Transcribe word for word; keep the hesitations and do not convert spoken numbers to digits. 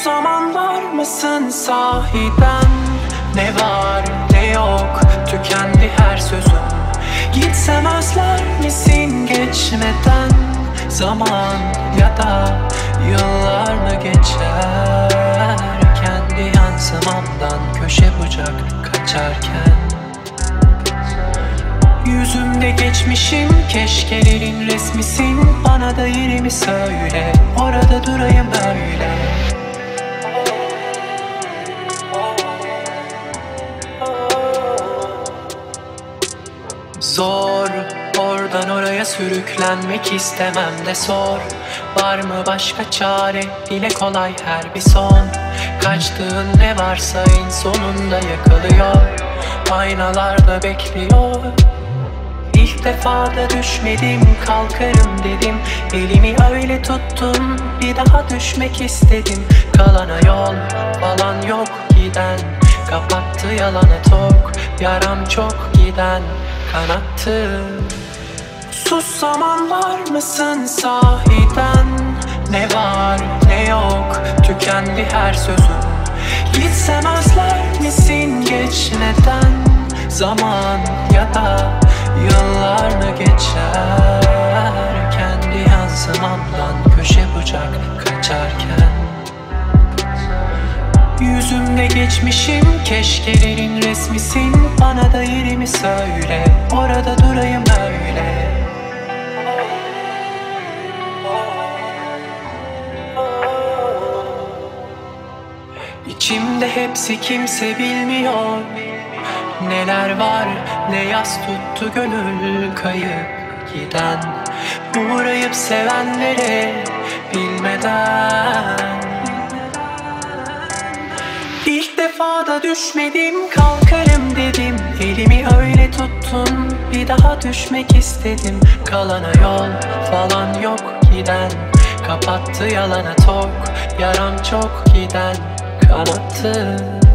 zaman var mısın sahiden? Ne var ne yok, tükendi her sözüm. Gitsem özler misin geçmeden? Zaman ya da yıllar mı geçer? Kendi yansımamdan köşe bucak kaçarken yüzümde geçmişim, keşkelerin resmisin. Bana da yerimi söyle, orada durayım öyle. Zor, oradan oraya sürüklenmek istemem de sor. Var mı başka çare, dile kolay her bir son. Kaçtığın ne varsa en sonunda yakalıyor. Aynalarda bekliyor. İlk defa da düşmedim, kalkarım dedim. Elimi öyle tuttum, bir daha düşmek istedim. Kalana yol falan yok giden, kapattı yalana tok. Yaram çok giden kanattı. Sus zaman var mısın sahiden? Ne var ne yok, tükendi her sözüm. Gitsem özler misin geçmeden? Zaman ya da yıllar mı geçer? Kendi yansımamdan köşe bucak kaçarken yüzümde geçmişim, keşkelerin resmisin. Bana da yerimi söyle, orada durayım öyle. İçimde hepsi kimse bilmiyor. Neler var ne yas tuttu gönül kayıp giden. Uğrayıp sevenlere bilmeden. İlk defa da düşmedim, kalkarım dedim. Elimi öyle tuttun, bir daha düşmek istedim. Kalana yol falan yok giden, kapattı yalana tok. Yaram çok giden kanattı.